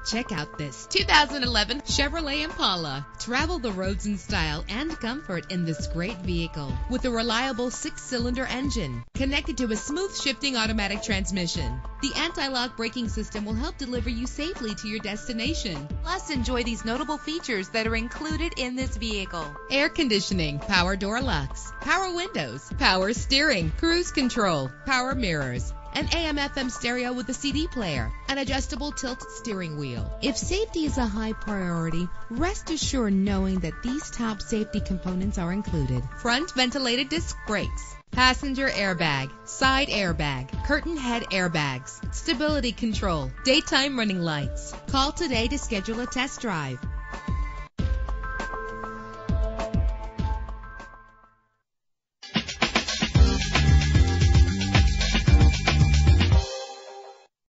Check out this 2011 Chevrolet Impala. Travel the roads in style and comfort in this great vehicle with a reliable 6-cylinder engine connected to a smooth shifting automatic transmission. The anti-lock braking system will help deliver you safely to your destination. Plus, enjoy these notable features that are included in this vehicle: air conditioning, power door locks, power windows, power steering, cruise control, power mirrors, an AM/FM stereo with a CD player, an adjustable tilt steering wheel. If safety is a high priority, rest assured knowing that these top safety components are included: front ventilated disc brakes, passenger airbag, side airbag, curtain head airbags, stability control, daytime running lights. Call today to schedule a test drive.